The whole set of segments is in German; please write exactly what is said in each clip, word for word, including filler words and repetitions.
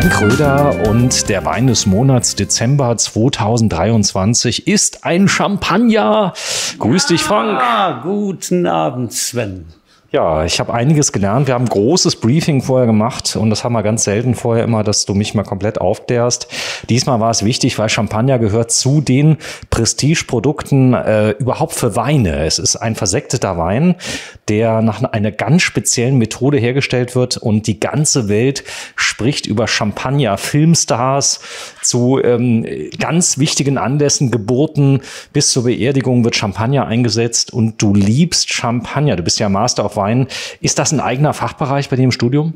Frank Röder und der Wein des Monats Dezember zweitausenddreiundzwanzig ist ein Champagner. Grüß dich, Frank. Ja, guten Abend, Sven. Ja, ich habe einiges gelernt. Wir haben ein großes Briefing vorher gemacht und das haben wir ganz selten vorher immer, dass du mich mal komplett aufklärst. Diesmal war es wichtig, weil Champagner gehört zu den Prestigeprodukten äh, überhaupt für Weine. Es ist ein versekteter Wein, der nach einer ganz speziellen Methode hergestellt wird und die ganze Welt spricht über Champagner. Filmstars zu ähm, ganz wichtigen Anlässen, Geburten bis zur Beerdigung wird Champagner eingesetzt und du liebst Champagner. Du bist ja Master of Wein. Ist das ein eigener Fachbereich bei dir im Studium?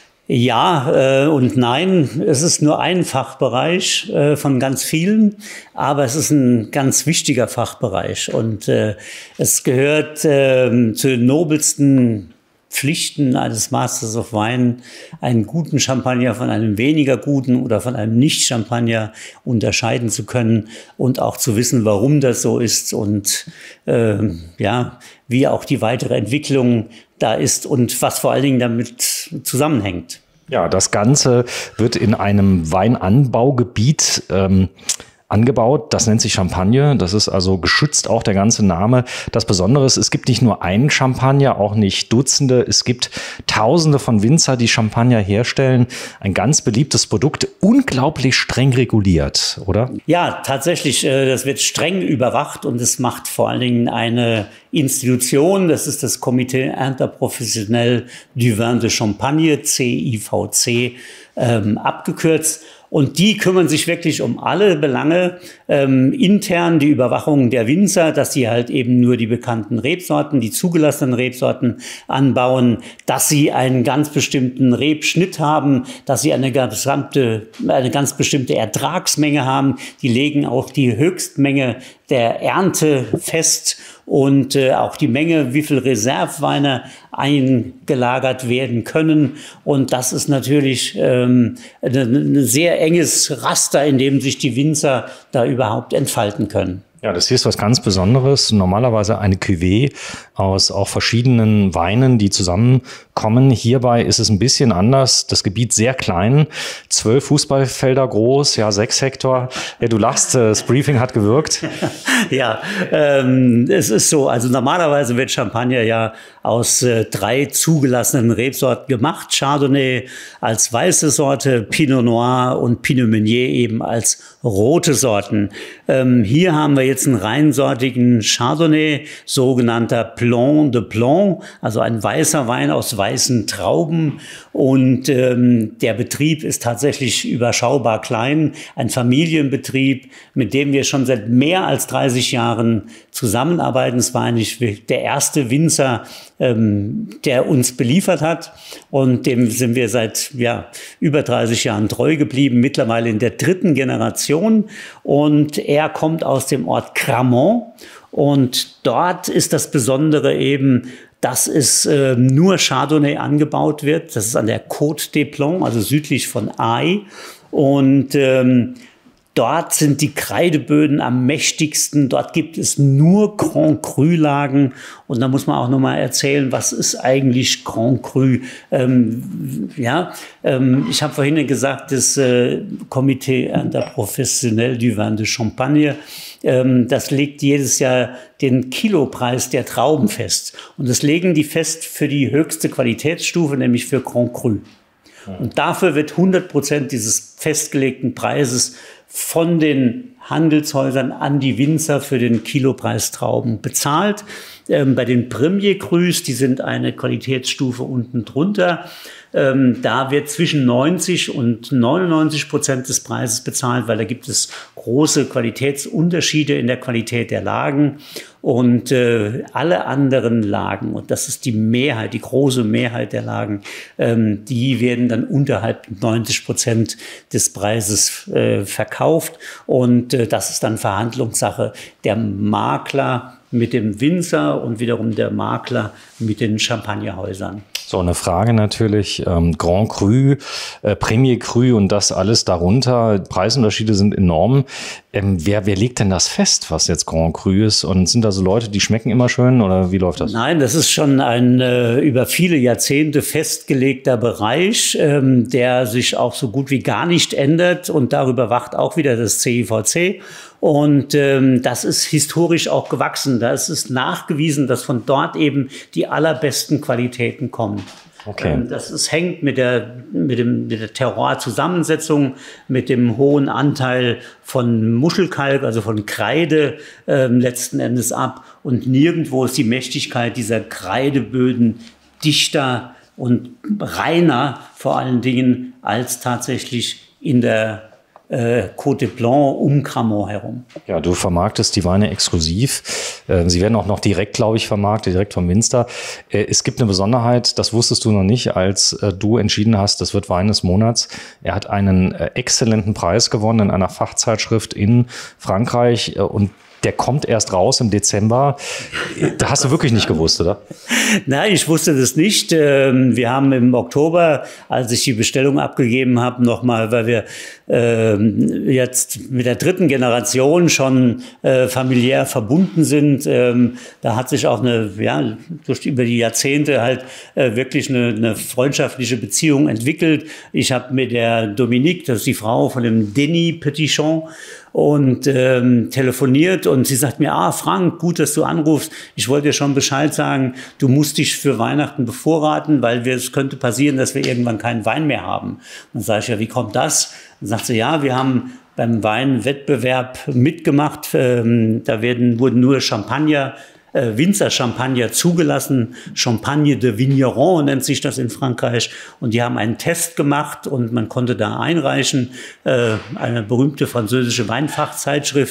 Ja äh, und nein, es ist nur ein Fachbereich äh, von ganz vielen, aber es ist ein ganz wichtiger Fachbereich und äh, es gehört äh, zu den nobelsten Pflichten eines Masters of Wine, einen guten Champagner von einem weniger guten oder von einem Nicht-Champagner unterscheiden zu können und auch zu wissen, warum das so ist und äh, ja, wie auch die weitere Entwicklung da ist und was vor allen Dingen damit zusammenhängt. Ja, das Ganze wird in einem Weinanbaugebiet ähm, angebaut. Das nennt sich Champagne. Das ist also geschützt, auch der ganze Name. Das Besondere ist, es gibt nicht nur einen Champagner, auch nicht Dutzende. Es gibt Tausende von Winzer, die Champagner herstellen. Ein ganz beliebtes Produkt, unglaublich streng reguliert, oder? Ja, tatsächlich. Das wird streng überwacht und es macht vor allen Dingen eine Institution. Das ist das Comité Interprofessionnel du Vin de Champagne, C I V C, ähm, abgekürzt. Und die kümmern sich wirklich um alle Belange, ähm, intern die Überwachung der Winzer, dass sie halt eben nur die bekannten Rebsorten, die zugelassenen Rebsorten anbauen, dass sie einen ganz bestimmten Rebschnitt haben, dass sie eine gesamte, eine ganz bestimmte Ertragsmenge haben. Die legen auch die Höchstmenge der Ernte fest und äh, auch die Menge, wie viel Reserveweine eingelagert werden können. Und das ist natürlich ähm, ein sehr enges Raster, in dem sich die Winzer da überhaupt entfalten können. Ja, das hier ist was ganz Besonderes. Normalerweise eine Cuvée aus auch verschiedenen Weinen, die zusammenkommen. Hierbei ist es ein bisschen anders. Das Gebiet sehr klein, zwölf Fußballfelder groß, ja, sechs Hektar. Ja, du lachst, das Briefing hat gewirkt. Ja, ähm, es ist so. Also normalerweise wird Champagner ja aus äh, drei zugelassenen Rebsorten gemacht. Chardonnay als weiße Sorte, Pinot Noir und Pinot Meunier eben als rote Sorten. Ähm, hier haben wir jetzt einen reinsortigen Chardonnay, sogenannter Plomb de Plomb, also ein weißer Wein aus weißen Trauben. Und ähm, der Betrieb ist tatsächlich überschaubar klein, ein Familienbetrieb, mit dem wir schon seit mehr als dreißig Jahren zusammenarbeiten. Es war eigentlich der erste Winzer, ähm, der uns beliefert hat und dem sind wir seit ja, über dreißig Jahren treu geblieben, mittlerweile in der dritten Generation. Und er kommt aus dem Ort Cramont und dort ist das Besondere eben, dass es äh, nur Chardonnay angebaut wird. Das ist an der Côte des Plans, also südlich von Aix. Und ähm, dort sind die Kreideböden am mächtigsten. Dort gibt es nur Grand Cru-Lagen. Und da muss man auch noch mal erzählen, was ist eigentlich Grand Cru? Ähm, ja, ähm, ich habe vorhin gesagt, das äh, Comité Interprofessionnel du Vin de Champagne, ähm, das legt jedes Jahr den Kilopreis der Trauben fest. Und das legen die fest für die höchste Qualitätsstufe, nämlich für Grand Cru. Und dafür wird hundert Prozent dieses festgelegten Preises von den Handelshäusern an die Winzer für den Kilopreis Trauben bezahlt. Ähm, bei den Premier Crus, die sind eine Qualitätsstufe unten drunter, ähm, da wird zwischen neunzig und neunundneunzig Prozent des Preises bezahlt, weil da gibt es große Qualitätsunterschiede in der Qualität der Lagen. Und äh, alle anderen Lagen, und das ist die Mehrheit, die große Mehrheit der Lagen, ähm, die werden dann unterhalb neunzig Prozent des Preises äh, verkauft. Und äh, das ist dann Verhandlungssache der Makler mit dem Winzer und wiederum der Makler mit den Champagnerhäusern. So, eine Frage natürlich, ähm, Grand Cru, äh, Premier Cru und das alles darunter, Preisunterschiede sind enorm. Ähm, wer, wer legt denn das fest, was jetzt Grand Cru ist? Und sind da so Leute, die schmecken immer schön oder wie läuft das? Nein, das ist schon ein äh, über viele Jahrzehnte festgelegter Bereich, ähm, der sich auch so gut wie gar nicht ändert und darüber wacht auch wieder das C I V C. Und ähm, das ist historisch auch gewachsen. Da ist es nachgewiesen, dass von dort eben die allerbesten Qualitäten kommen. Okay. Ähm, das ist, hängt mit der, mit dem, mit der Terroir-Zusammensetzung, mit dem hohen Anteil von Muschelkalk, also von Kreide ähm, letzten Endes ab. Und nirgendwo ist die Mächtigkeit dieser Kreideböden dichter und reiner vor allen Dingen als tatsächlich in der Äh, Côte de Blanc um Cramont herum. Ja, du vermarktest die Weine exklusiv. Äh, sie werden auch noch direkt, glaube ich, vermarktet, direkt vom Winzer. Äh, es gibt eine Besonderheit, das wusstest du noch nicht, als äh, du entschieden hast, das wird Wein des Monats. Er hat einen äh, exzellenten Preis gewonnen in einer Fachzeitschrift in Frankreich äh, und der kommt erst raus im Dezember. Da hast du wirklich nicht gewusst, oder? Nein, ich wusste das nicht. Wir haben im Oktober, als ich die Bestellung abgegeben habe, nochmal, weil wir jetzt mit der dritten Generation schon familiär verbunden sind, da hat sich auch eine, ja, durch, über die Jahrzehnte halt wirklich eine, eine freundschaftliche Beziehung entwickelt. Ich habe mit der Dominique, das ist die Frau von dem Denis Petitjean, und ähm, telefoniert und sie sagt mir, ah Frank, gut, dass du anrufst. Ich wollte dir schon Bescheid sagen, du musst dich für Weihnachten bevorraten, weil wir, es könnte passieren, dass wir irgendwann keinen Wein mehr haben. Dann sage ich, ja, wie kommt das? Dann sagt sie, ja, wir haben beim Weinwettbewerb mitgemacht. Ähm, da werden, wurden nur Champagner, äh, Winzer-Champagner zugelassen. Champagne de Vigneron nennt sich das in Frankreich. Und die haben einen Test gemacht und man konnte da einreichen, äh, eine berühmte französische Weinfachzeitschrift.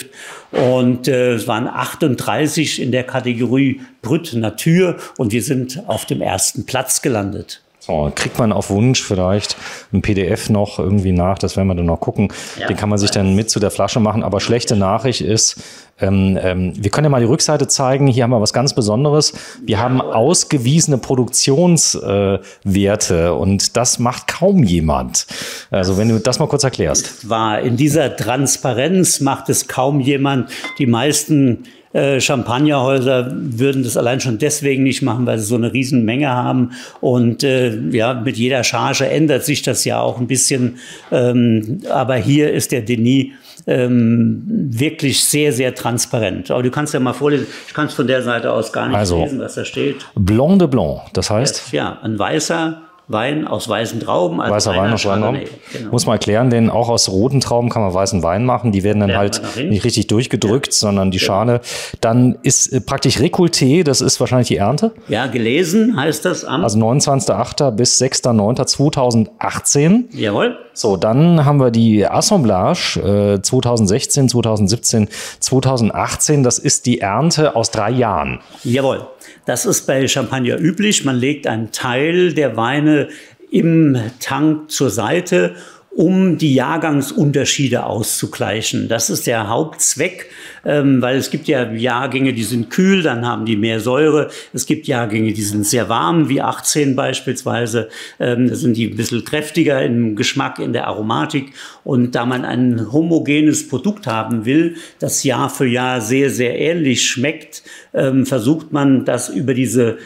Und äh, es waren achtunddreißig in der Kategorie Brut Nature und wir sind auf dem ersten Platz gelandet. So, kriegt man auf Wunsch vielleicht ein P D F noch irgendwie nach, das werden wir dann noch gucken. Ja, den kann man sich dann mit zu der Flasche machen. Aber schlechte Nachricht ist, ähm, ähm, wir können ja mal die Rückseite zeigen. Hier haben wir was ganz Besonderes. Wir haben ausgewiesene Produktionswerte äh, und das macht kaum jemand. Also wenn du das mal kurz erklärst. War in dieser Transparenz macht es kaum jemand. Die meisten Äh, Champagnerhäuser würden das allein schon deswegen nicht machen, weil sie so eine Riesenmenge haben. Und äh, ja, mit jeder Charge ändert sich das ja auch ein bisschen. Ähm, aber hier ist der Denis ähm, wirklich sehr, sehr transparent. Aber du kannst ja mal vorlesen. Ich kann es von der Seite aus gar nicht also, lesen, was da steht. Blanc de Blanc, das heißt? Ja, ein weißer Wein aus weißen Trauben. Also weißer Wein aus weißen Trauben. Genau. Muss man erklären, denn auch aus roten Trauben kann man weißen Wein machen. Die werden dann Lernen halt nicht richtig durchgedrückt, ja, sondern die Schale. Dann ist äh, praktisch Recolté, das ist wahrscheinlich die Ernte. Ja, gelesen heißt das am... Also neunundzwanzigster achter bis sechster neunter zweitausendachtzehn. Jawohl. So, dann haben wir die Assemblage äh, zweitausendsechzehn, zweitausendsiebzehn, zweitausendachtzehn. Das ist die Ernte aus drei Jahren. Jawohl. Das ist bei Champagner üblich. Man legt einen Teil der Weine im Tank zur Seite, um die Jahrgangsunterschiede auszugleichen. Das ist der Hauptzweck, ähm, weil es gibt ja Jahrgänge, die sind kühl, dann haben die mehr Säure. Es gibt Jahrgänge, die sind sehr warm, wie achtzehn beispielsweise. Ähm, da sind die ein bisschen kräftiger im Geschmack, in der Aromatik. Und da man ein homogenes Produkt haben will, das Jahr für Jahr sehr, sehr ähnlich schmeckt, ähm, versucht man, das über diese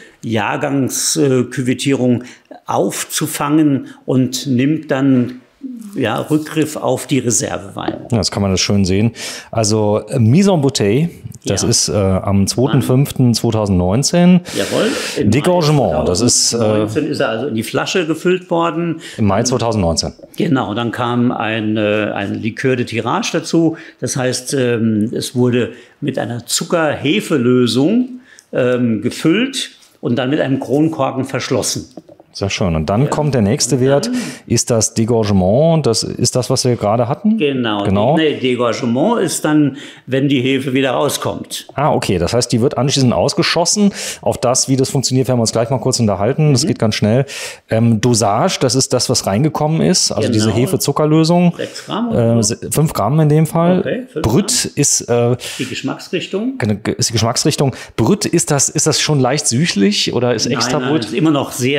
Jahrgangsküvettierung aufzufangen und nimmt dann ja, Rückgriff auf die Reserveweine. Ja, das kann man das schön sehen. Also äh, Mise en Bouteille, das ja. ist äh, am zweiter fünfter zweitausendneunzehn. Jawohl. Dégorgement, das ist... Äh, ist er also in die Flasche gefüllt worden. Im Mai zweitausendneunzehn. Genau, dann kam ein, äh, ein Likör de Tirage dazu. Das heißt, ähm, es wurde mit einer Zucker-Hefe-Lösung ähm, gefüllt und dann mit einem Kronkorken verschlossen. Sehr schön. Und dann ja. kommt der nächste Wert. Ist das Dégorgement? Das ist das, was wir gerade hatten? Genau. genau. Nee, Dégorgement ist dann, wenn die Hefe wieder rauskommt. Ah, okay. Das heißt, die wird anschließend ausgeschossen. Auf das, wie das funktioniert, werden wir uns gleich mal kurz unterhalten. Mhm. Das geht ganz schnell. Ähm, Dosage, das ist das, was reingekommen ist. Also genau. diese Hefe-Zuckerlösung. sechs Gramm oder äh, fünf Gramm in dem Fall. Okay, Brut ist äh, die Geschmacksrichtung. Ist die Geschmacksrichtung. Brut, ist das, ist das schon leicht süßlich oder ist nein, extra nein, Brut? Ist immer noch sehr, sehr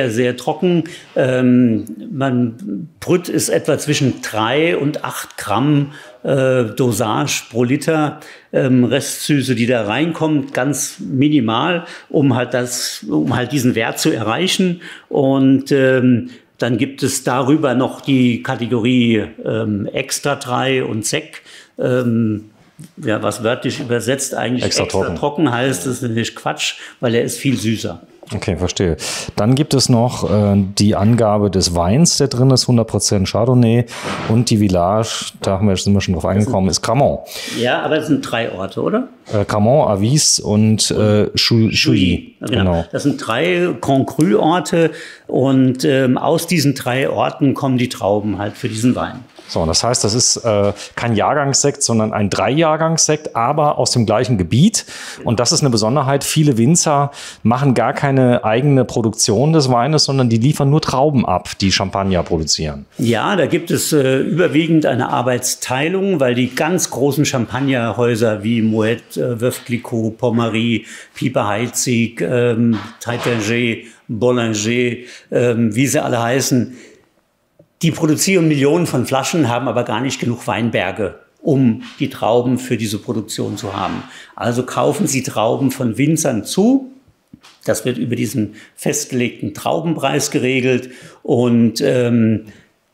trocken. Ähm, man, Brut ist etwa zwischen drei und acht Gramm äh, Dosage pro Liter. Ähm, Restsüße, die da reinkommt, ganz minimal, um halt das, um halt diesen Wert zu erreichen. Und ähm, dann gibt es darüber noch die Kategorie ähm, Extra drei und Sec. Ähm, ja, was wörtlich übersetzt eigentlich extra, extra trocken. trocken heißt, das ist natürlich Quatsch, weil er ist viel süßer. Okay, verstehe. Dann gibt es noch äh, die Angabe des Weins, der drin ist, hundert Prozent Chardonnay, und die Village, da haben wir, sind wir schon drauf eingekommen, ist Cremant. Ja, aber das sind drei Orte, oder? Äh, Cremant, Avis und äh, Chouilly. Genau. genau. Das sind drei Grand Cru-Orte und ähm, aus diesen drei Orten kommen die Trauben halt für diesen Wein. So, das heißt, das ist äh, kein Jahrgangssekt, sondern ein Drei-Jahrgangssekt, aber aus dem gleichen Gebiet. Und das ist eine Besonderheit. Viele Winzer machen gar keine eigene Produktion des Weines, sondern die liefern nur Trauben ab, die Champagner produzieren. Ja, da gibt es äh, überwiegend eine Arbeitsteilung, weil die ganz großen Champagnerhäuser wie Moet, äh, Veuve Clicquot, Pommery, Piper Heidsieck, ähm, Taittinger, Bollinger, ähm, wie sie alle heißen, die produzieren Millionen von Flaschen, haben aber gar nicht genug Weinberge, um die Trauben für diese Produktion zu haben. Also kaufen sie Trauben von Winzern zu. Das wird über diesen festgelegten Traubenpreis geregelt. Und ähm,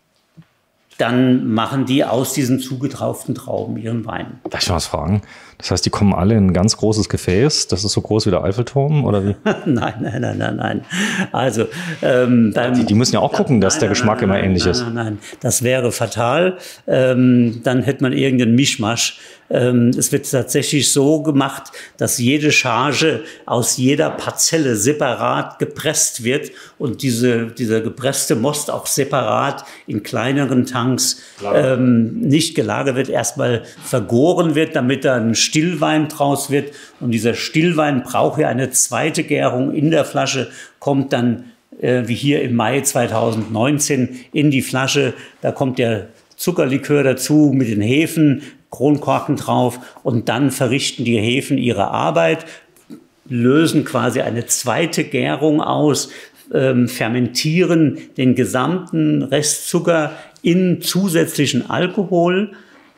dann machen die aus diesen zugekauften Trauben ihren Wein. Darf ich mal was fragen? Das heißt, die kommen alle in ein ganz großes Gefäß? Das ist so groß wie der Eiffelturm, oder wie? nein, nein, nein, nein, nein. Also, ähm, beim, die, die müssen ja auch gucken, dass nein, der nein, Geschmack nein, immer nein, ähnlich nein, ist. Nein, nein, nein, das wäre fatal. Ähm, dann hätte man irgendeinen Mischmasch. Ähm, es wird tatsächlich so gemacht, dass jede Charge aus jeder Parzelle separat gepresst wird und diese, dieser gepresste Most auch separat in kleineren Tanks ähm, nicht gelagert wird, erstmal vergoren wird, damit da ein Stillwein draus wird. Und dieser Stillwein braucht ja eine zweite Gärung in der Flasche, kommt dann äh, wie hier im Mai zweitausendneunzehn in die Flasche. Da kommt der Zuckerlikör dazu mit den Hefen, Kronkorken drauf, und dann verrichten die Hefen ihre Arbeit, lösen quasi eine zweite Gärung aus, ähm, fermentieren den gesamten Restzucker in zusätzlichen Alkohol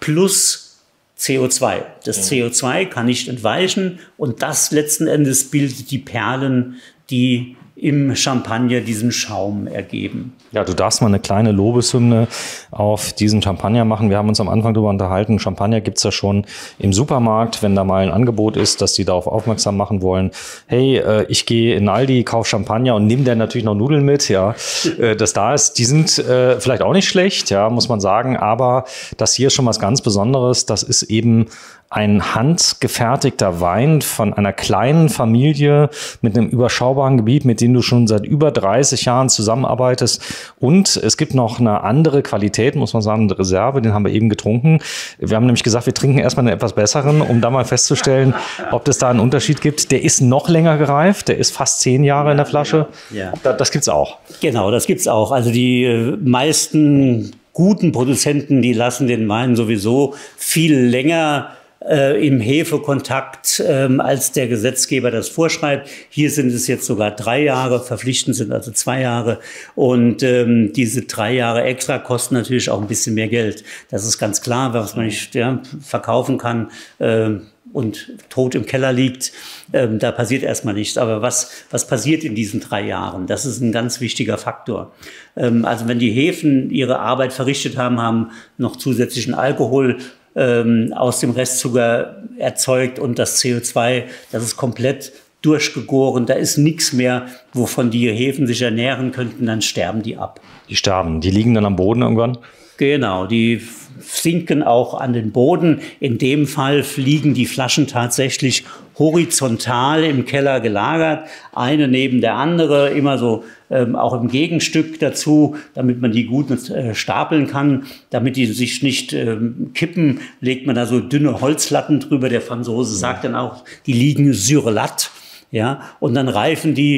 plus C O zwei. Das C O zwei kann nicht entweichen und das letzten Endes bildet die Perlen, die im Champagner diesen Schaum ergeben. Ja, du darfst mal eine kleine Lobeshymne auf diesen Champagner machen. Wir haben uns am Anfang darüber unterhalten, Champagner gibt's ja schon im Supermarkt, wenn da mal ein Angebot ist, dass die darauf aufmerksam machen wollen. Hey, äh, ich gehe in Aldi, kauf Champagner und nimm dann natürlich noch Nudeln mit, ja, äh, das da ist. Die sind äh, vielleicht auch nicht schlecht, ja, muss man sagen, aber das hier ist schon was ganz Besonderes. Das ist eben ein handgefertigter Wein von einer kleinen Familie mit einem überschaubaren Gebiet, mit dem du schon seit über dreißig Jahren zusammenarbeitest. Und es gibt noch eine andere Qualität, muss man sagen, eine Reserve, den haben wir eben getrunken. Wir haben nämlich gesagt, wir trinken erstmal einen etwas besseren, um da mal festzustellen, ob es da einen Unterschied gibt. Der ist noch länger gereift, der ist fast zehn Jahre in der Flasche. Ja. Das, das gibt's auch. Genau, das gibt's auch. Also die meisten guten Produzenten, die lassen den Wein sowieso viel länger Äh, im Hefekontakt, ähm, als der Gesetzgeber das vorschreibt. Hier sind es jetzt sogar drei Jahre, verpflichtend sind also zwei Jahre. Und ähm, diese drei Jahre extra kosten natürlich auch ein bisschen mehr Geld. Das ist ganz klar, was man nicht ja, verkaufen kann äh, und tot im Keller liegt. Ähm, da passiert erstmal nichts. Aber was, was passiert in diesen drei Jahren? Das ist ein ganz wichtiger Faktor. Ähm, also wenn die Hefen ihre Arbeit verrichtet haben, haben noch zusätzlichen Alkohol Ähm, aus dem Restzucker erzeugt und das C O zwei, das ist komplett durchgegoren, da ist nichts mehr, wovon die Hefen sich ernähren könnten, dann sterben die ab. Die sterben, die liegen dann am Boden irgendwann? Genau, die sinken auch an den Boden. In dem Fall liegen die Flaschen tatsächlich horizontal im Keller gelagert, eine neben der andere, immer so ähm, auch im Gegenstück dazu, damit man die gut äh, stapeln kann. Damit die sich nicht ähm, kippen, legt man da so dünne Holzlatten drüber. Der Franzose sagt dann auch, die liegen sur latte, ja, und dann reifen die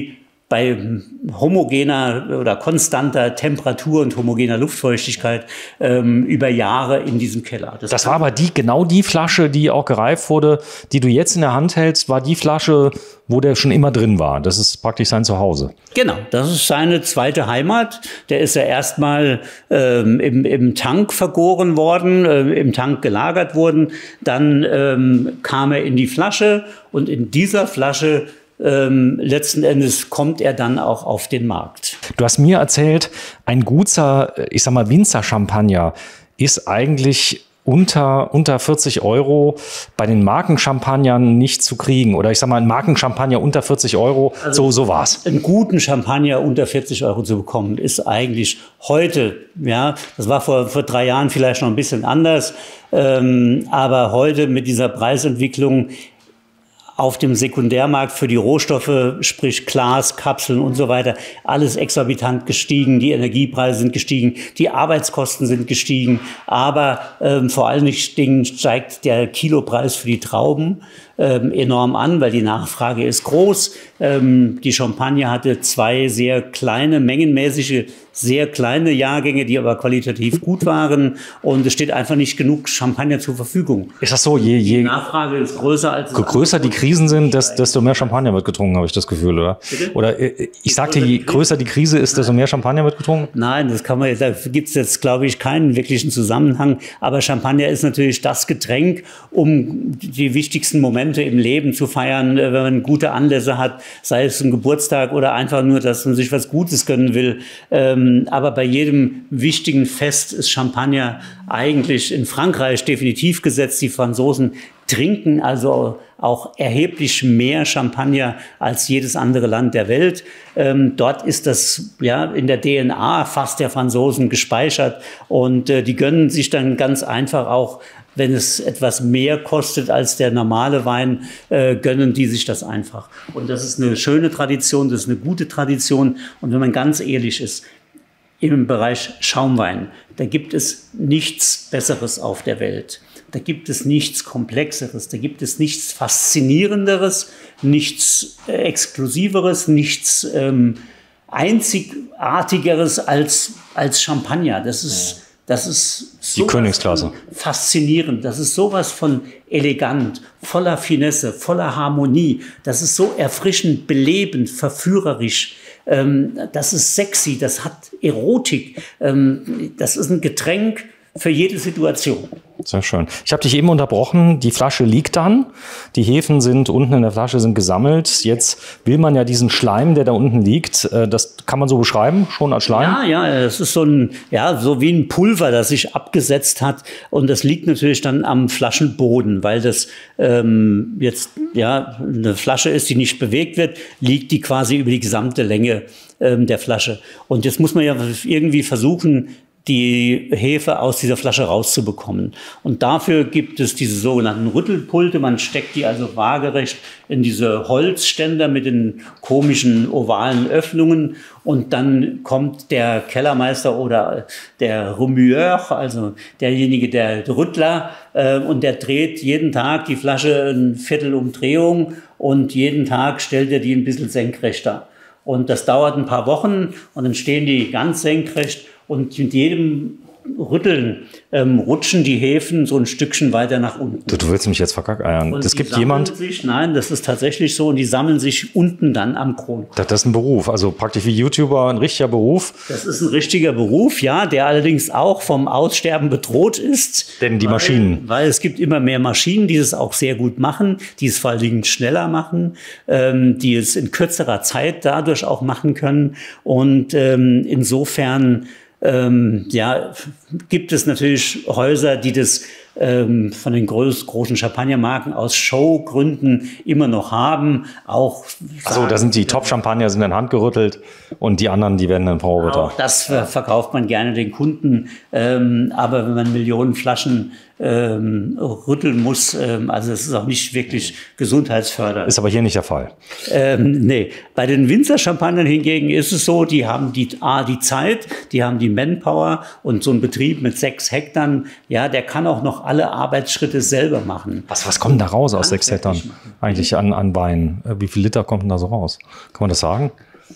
bei homogener oder konstanter Temperatur und homogener Luftfeuchtigkeit ähm, über Jahre in diesem Keller. Das, das war aber die, genau die Flasche, die auch gereift wurde, die du jetzt in der Hand hältst, war die Flasche, wo der schon immer drin war. Das ist praktisch sein Zuhause. Genau, das ist seine zweite Heimat. Der ist ja erstmal ähm, im, im Tank vergoren worden, äh, im Tank gelagert worden. Dann ähm, kam er in die Flasche und in dieser Flasche Ähm, letzten Endes kommt er dann auch auf den Markt. Du hast mir erzählt, ein guter, ich sag mal, Winzer-Champagner ist eigentlich unter, unter vierzig Euro bei den Markenchampagnern nicht zu kriegen. Oder ich sag mal, ein Markenchampagner unter vierzig Euro, also so, so war's. Einen guten Champagner unter vierzig Euro zu bekommen, ist eigentlich heute, ja, das war vor, vor drei Jahren vielleicht noch ein bisschen anders, ähm, aber heute mit dieser Preisentwicklung auf dem Sekundärmarkt für die Rohstoffe, sprich Glas, Kapseln und so weiter, alles exorbitant gestiegen. Die Energiepreise sind gestiegen, die Arbeitskosten sind gestiegen, aber ähm, vor allen Dingen steigt der Kilopreis für die Trauben ähm, enorm an, weil die Nachfrage ist groß. Ähm, die Champagner hatte zwei sehr kleine, mengenmäßige, sehr kleine Jahrgänge, die aber qualitativ gut waren. Und es steht einfach nicht genug Champagner zur Verfügung. Ist das so? Je, je die Nachfrage ist größer als... Je größer die Krisen sind, desto mehr Champagner wird getrunken, habe ich das Gefühl, oder? Bitte? Oder ich sagte, je größer die Krise ist, desto mehr Champagner wird getrunken? Nein, das kann man, da gibt es jetzt, glaube ich, keinen wirklichen Zusammenhang. Aber Champagner ist natürlich das Getränk, um die wichtigsten Momente im Leben zu feiern, wenn man gute Anlässe hat, sei es ein Geburtstag oder einfach nur, dass man sich was Gutes gönnen will. Aber bei jedem wichtigen Fest ist Champagner eigentlich in Frankreich definitiv gesetzt. Die Franzosen trinken also auch erheblich mehr Champagner als jedes andere Land der Welt. Ähm, dort ist das ja in der D N A fast der Franzosen gespeichert und äh, die gönnen sich dann ganz einfach auch, wenn es etwas mehr kostet als der normale Wein, äh, gönnen die sich das einfach. Und das ist eine schöne Tradition, das ist eine gute Tradition. Und wenn man ganz ehrlich ist, im Bereich Schaumwein, da gibt es nichts Besseres auf der Welt. Da gibt es nichts Komplexeres, da gibt es nichts Faszinierenderes, nichts äh, Exklusiveres, nichts ähm, Einzigartigeres als, als Champagner. Das ist, das ist die Königsklasse. Faszinierend. Das ist sowas von elegant, voller Finesse, voller Harmonie. Das ist so erfrischend, belebend, verführerisch. Ähm, das ist sexy, das hat Erotik. Ähm, das ist ein Getränk für jede Situation. Sehr schön. Ich habe dich eben unterbrochen. Die Flasche liegt dann. Die Hefen sind unten in der Flasche sind gesammelt. Jetzt will man ja diesen Schleim, der da unten liegt, das kann man so beschreiben, schon als Schleim? Ja, ja, es ist so ein, ja, so wie ein Pulver, das sich abgesetzt hat. Und das liegt natürlich dann am Flaschenboden, weil das ähm, jetzt ja eine Flasche ist, die nicht bewegt wird, liegt die quasi über die gesamte Länge ähm, der Flasche. Und jetzt muss man ja irgendwie versuchen, die Hefe aus dieser Flasche rauszubekommen. Und dafür gibt es diese sogenannten Rüttelpulte. Man steckt die also waagerecht in diese Holzständer mit den komischen ovalen Öffnungen. Und dann kommt der Kellermeister oder der Remueur, also derjenige, der Rüttler, äh, und der dreht jeden Tag die Flasche ein Viertel Umdrehung und jeden Tag stellt er die ein bisschen senkrechter. Und das dauert ein paar Wochen und dann stehen die ganz senkrecht. Und mit jedem Rütteln ähm, rutschen die Hefen so ein Stückchen weiter nach unten. Du, du willst mich jetzt verkackeiern. Und das gibt jemand. Sich, nein, das ist tatsächlich so. Und die sammeln sich unten dann am Kron. Das, das ist ein Beruf, also praktisch wie YouTuber, ein richtiger Beruf. Das ist ein richtiger Beruf, ja, der allerdings auch vom Aussterben bedroht ist. Denn die weil, Maschinen. Weil es gibt immer mehr Maschinen, die es auch sehr gut machen, die es vor allen Dingen schneller machen, ähm, die es in kürzerer Zeit dadurch auch machen können. Und ähm, insofern Ähm, ja, gibt es natürlich Häuser, die das ähm, von den groß, großen Champagnermarken aus Showgründen immer noch haben. Auch also da sind die Top-Champagner sind in Hand gerüttelt und die anderen, die werden dann verarbeitet. Auch das verkauft man gerne den Kunden. Ähm, aber wenn man Millionen Flaschen ähm, rütteln muss, ähm, also das ist auch nicht wirklich gesundheitsfördernd. Ist aber hier nicht der Fall. Ähm, nee, bei den Winzer-Champagnern hingegen ist es so, die haben die, A, die Zeit, die haben die Manpower und so ein Betrieb mit sechs Hektar, ja, der kann auch noch alle Arbeitsschritte selber machen. Was, was kommt da raus aus sechs Hektar eigentlich an, an Wein? Wie viel Liter kommt denn da so raus? Kann man das sagen?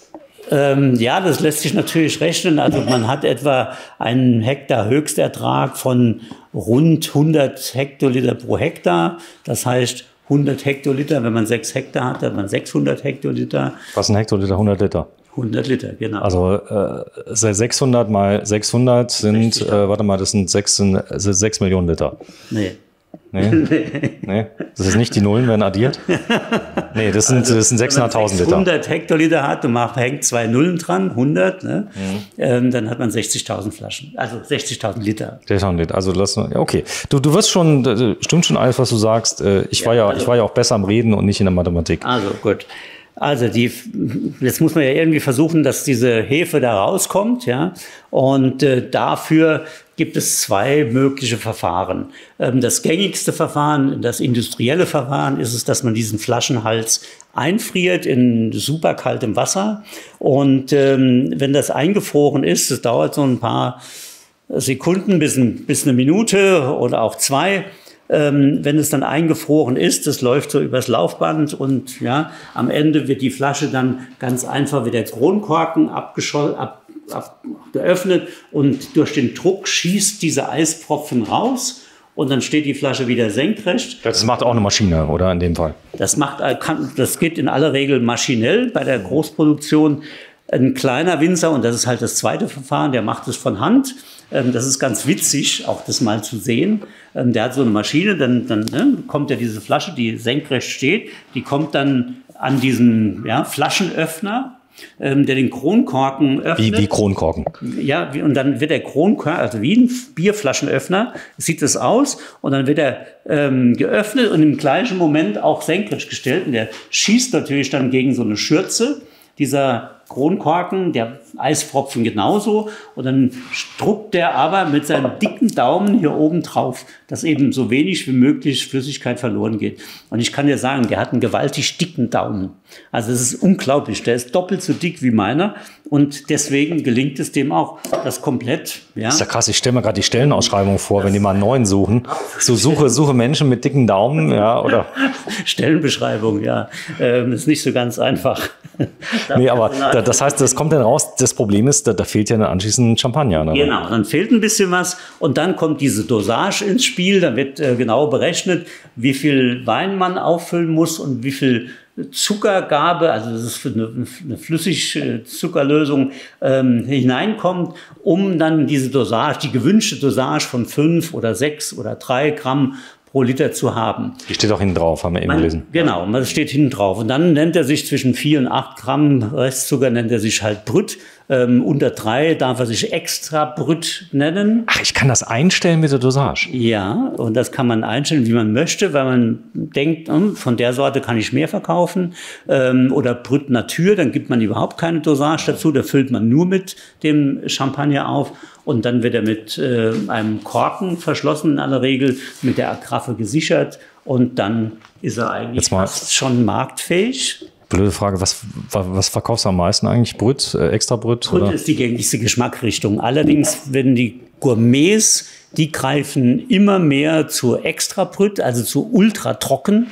Ähm, ja, das lässt sich natürlich rechnen. Also man hat etwa einen Hektar Höchstertrag von rund hundert Hektoliter pro Hektar. Das heißt hundert Hektoliter, wenn man sechs Hektar hat, hat man sechshundert Hektoliter. Was ist ein Hektoliter? hundert Liter. hundert Liter, genau. Also äh, sechshundert mal sechshundert sind, äh, warte mal, das sind sechs, sechs Millionen Liter. Nee. Nee? Nee? Das ist nicht, die Nullen werden addiert? Nee, das sind, also, das sind sechshunderttausend Liter. Wenn man hundert Hektoliter hat und man hängt zwei Nullen dran, hundert, ne? Mhm. ähm, dann hat man sechzigtausend Flaschen, also sechzigtausend Liter. sechzigtausend Liter, also lass, ja, okay. Du, du wirst schon, stimmt schon alles, was du sagst. Ich, ja, war ja, also, ich war ja auch besser am Reden und nicht in der Mathematik. Also gut. Also die, jetzt muss man ja irgendwie versuchen, dass diese Hefe da rauskommt, ja. Und äh, dafür gibt es zwei mögliche Verfahren. Ähm, das gängigste Verfahren, das industrielle Verfahren, ist es, dass man diesen Flaschenhals einfriert in superkaltem Wasser. Und ähm, wenn das eingefroren ist, das dauert so ein paar Sekunden bis, ein, bis eine Minute oder auch zwei. Ähm, wenn es dann eingefroren ist, das läuft so übers Laufband und ja, am Ende wird die Flasche dann ganz einfach wie der Kronkorken abgeschossen, ab, ab, geöffnet und durch den Druck schießt diese Eispropfen raus und dann steht die Flasche wieder senkrecht. Das macht auch eine Maschine, oder in dem Fall? Das macht, kann, das geht in aller Regel maschinell bei der Großproduktion. Ein kleiner Winzer, und das ist halt das zweite Verfahren, der macht es von Hand. Das ist ganz witzig, auch das mal zu sehen. Der hat so eine Maschine, dann, dann ne, kommt ja diese Flasche, die senkrecht steht, die kommt dann an diesen ja, Flaschenöffner, ähm, der den Kronkorken öffnet. Wie, wie Kronkorken? Ja, wie, und dann wird der Kronkorken, also wie ein Bierflaschenöffner, sieht das aus, und dann wird er ähm, geöffnet und im gleichen Moment auch senkrecht gestellt. Und der schießt natürlich dann gegen so eine Schürze, dieser Kronkorken, der Eispropfen genauso. Und dann druckt der aber mit seinem dicken Daumen hier oben drauf, dass eben so wenig wie möglich Flüssigkeit verloren geht. Und ich kann dir sagen, der hat einen gewaltig dicken Daumen. Also es ist unglaublich. Der ist doppelt so dick wie meiner. Und deswegen gelingt es dem auch, das komplett. Ja. Das ist ja krass. Ich stelle mir gerade die Stellenausschreibung vor, wenn die mal einen neuen suchen. So suche, suche Menschen mit dicken Daumen, ja, oder? Stellenbeschreibung, ja. Ähm, ist nicht so ganz einfach. Nee, aber da, das heißt, das kommt dann raus. Das Problem ist, da, da fehlt ja dann anschließend Champagner. Ne? Genau, dann fehlt ein bisschen was und dann kommt diese Dosage ins Spiel. Da wird äh, genau berechnet, wie viel Wein man auffüllen muss und wie viel Zuckergabe, also das ist für eine, eine Flüssigzuckerlösung, ähm, hineinkommt, um dann diese Dosage, die gewünschte Dosage von fünf oder sechs oder drei Gramm pro Liter zu haben. Die steht auch hinten drauf, haben wir eben gelesen. Genau, das steht hinten drauf. Und dann nennt er sich zwischen vier und acht Gramm Restzucker, nennt er sich halt Brüt. Ähm, unter drei darf er sich extra Brüt nennen. Ach, ich kann das einstellen mit der Dosage? Ja, und das kann man einstellen, wie man möchte, weil man denkt, hm, von der Sorte kann ich mehr verkaufen. Ähm, oder Brüt Natur, dann gibt man überhaupt keine Dosage dazu, da füllt man nur mit dem Champagner auf. Und dann wird er mit äh, einem Korken verschlossen, in aller Regel mit der Agraffe gesichert. Und dann ist er eigentlich fast schon marktfähig. Blöde Frage, was, was verkaufst du am meisten eigentlich? Brüt, äh, extra Brüt? Brüt ist die gängigste Geschmacksrichtung. Allerdings werden die Gourmets, die greifen immer mehr zu extra Brüt, also zu ultra trocken.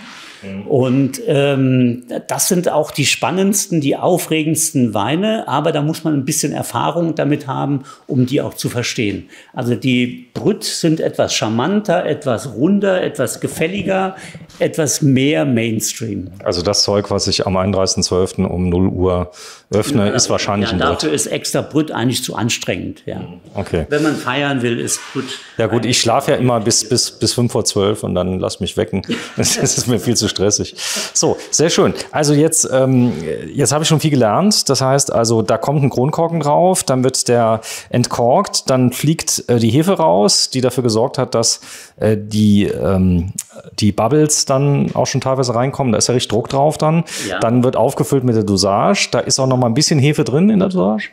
Und ähm, das sind auch die spannendsten, die aufregendsten Weine, aber da muss man ein bisschen Erfahrung damit haben, um die auch zu verstehen. Also die Brüt sind etwas charmanter, etwas runder, etwas gefälliger, etwas mehr Mainstream. Also das Zeug, was ich am einunddreißigsten zwölften um null Uhr öffne, ja, ist wahrscheinlich ja, ein Brüt. Dafür ist extra Brüt eigentlich zu anstrengend. Ja. Okay. Wenn man feiern will, ist Brüt. Ja gut, ich schlafe ja immer bis, bis, bis fünf vor zwölf und dann lass mich wecken. Das ist mir viel zu stressig. So, sehr schön. Also jetzt, ähm, jetzt habe ich schon viel gelernt. Das heißt also, da kommt ein Kronkorken drauf, dann wird der entkorkt, dann fliegt äh, die Hefe raus, die dafür gesorgt hat, dass äh, die, ähm, die Bubbles dann auch schon teilweise reinkommen. Da ist ja richtig Druck drauf dann. Ja. Dann wird aufgefüllt mit der Dosage. Da ist auch noch mal ein bisschen Hefe drin in der Dosage.